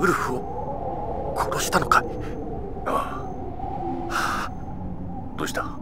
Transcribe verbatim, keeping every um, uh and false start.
ウルフを殺したのかい？ ああ。どうした？